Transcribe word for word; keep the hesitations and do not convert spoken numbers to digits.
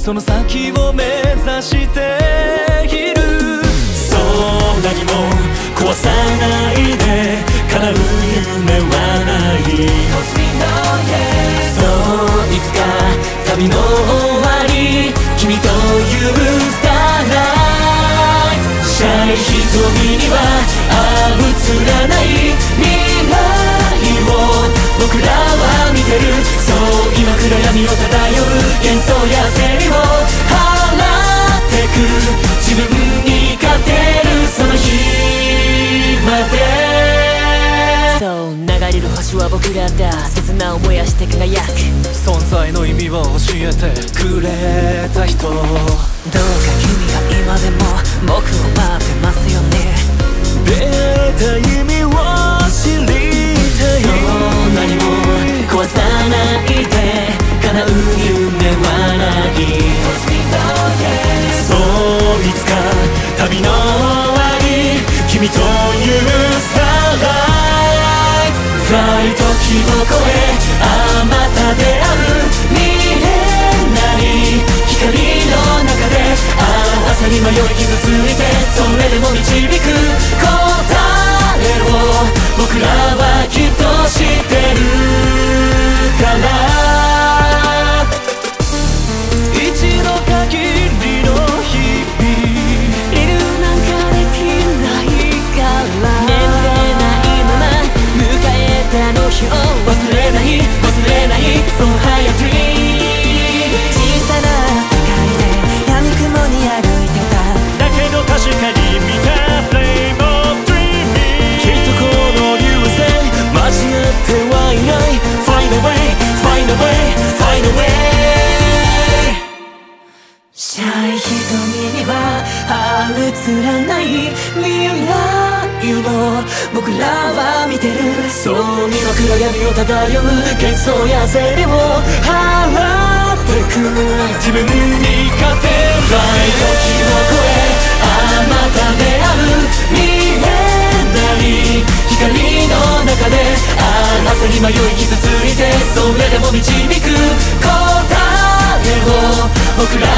その先を目指している。そんなにも壊さないで叶う夢はない。そういつか旅の終わり君というスターライト。シャイ瞳には映らない未来を僕らは見てる。そう今暗闇を漂う幻想や焦りを払ってく。自分に勝てるその日まで。そう流れる星は僕らだ。切なを燃やして輝く。存在の意味を教えてくれた人、どうか君が今でも僕を待ってますよね。出会えた意味を知りたい。そう何も壊さないで叶う夢はない。そういつか旅の終わり君というスターライト。フライト希望越えあまた出会う見えない光の中で、ああ朝に迷い傷ついてそれでも導く答えを僕らはきっと知ってるから。一度限りの日々理由なんかできないから眠れないまま迎えたあの日を忘れない忘れない So high a dream。 小さな世界で闇雲に歩いてた。だけど確かに見た Flame of Dreaming。 きっとこの流星間違ってはいない。 Find a way Find a way Find a way。 シャイ瞳には映らない未来を僕らは見てる。そう今暗闇を漂う幻想や焦りを払ってく。自分に勝てない時を越えあまた出会う見えない光の中で、ああ朝に迷い傷ついてそれでも導く答えを僕ら